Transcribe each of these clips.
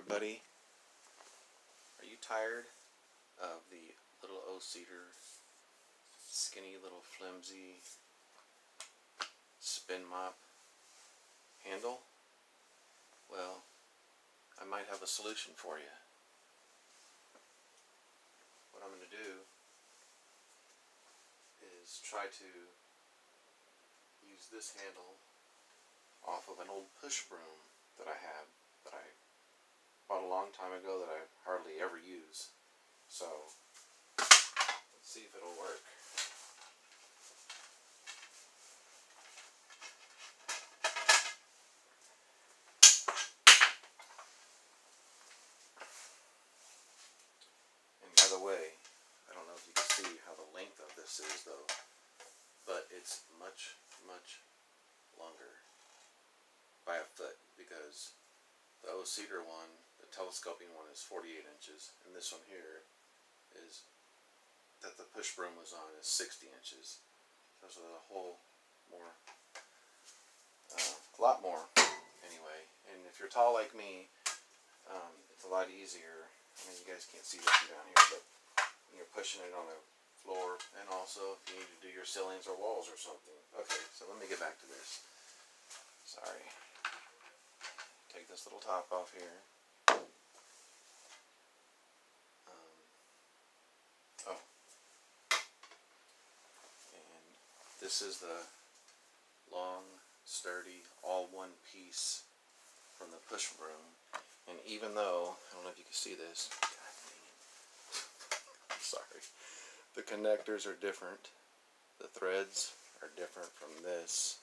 everybody. Are you tired of the little O-Cedar skinny little flimsy spin mop handle? Well, I might have a solution for you. What I'm going to do is try to use this handle off of an old push broom that I have, that I bought a long time ago that I hardly ever use. So let's see if it'll work. And by the way, I don't know if you can see how the length of this is though, but it's much longer by a foot, because the O-Cedar one, the telescoping one, is 48 inches, and this one here is, that the push broom was on, is 60 inches. So there's a whole more, a lot more anyway. And if you're tall like me, it's a lot easier. I mean, you guys can't see this from down here, but you're pushing it on the floor, and also if you need to do your ceilings or walls or something. Okay, so let me get back to this. Sorry. Take this little top off here. And this is the long, sturdy, all one piece from the push broom. And even though, I don't know if you can see this, God dang it. I'm sorry. The connectors are different. The threads are different from this.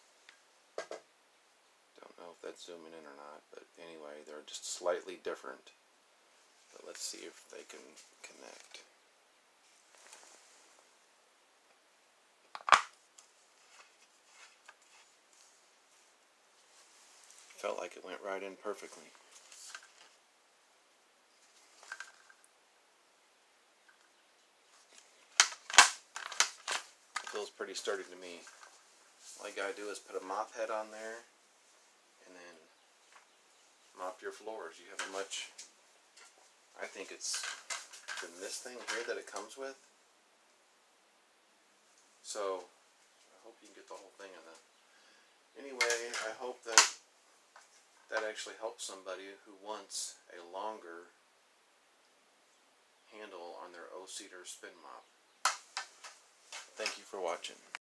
Don't know if that's zooming in or not, but anyway, they're just slightly different. But let's see if they can connect. Felt like it went right in perfectly. Feels pretty sturdy to me. All you gotta do is put a mop head on there and then mop your floors. You have a much, I think it's than this thing here that it comes with. So I hope you can get the whole thing in the, anyway, I hope that that actually helps somebody who wants a longer handle on their O-Cedar spin mop. Thank you for watching.